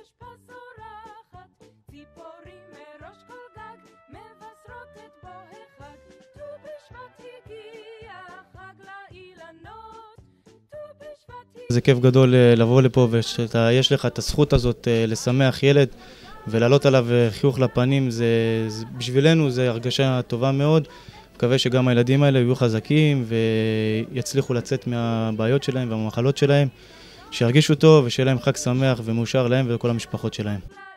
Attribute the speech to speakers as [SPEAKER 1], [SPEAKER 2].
[SPEAKER 1] זה כיף גדול לבוא לפה ויש לך את הזכות הזאת לשמח ילד ולעלות עליו חיוך לפנים, בשבילנו זה הרגשה טובה מאוד. מקווה שגם הילדים האלה יהיו חזקים ויצליחו לצאת מהבעיות שלהם והמחלות שלהם, שירגישו טוב ושיהיה להם חג שמח ומאושר להם ולכל המשפחות שלהם.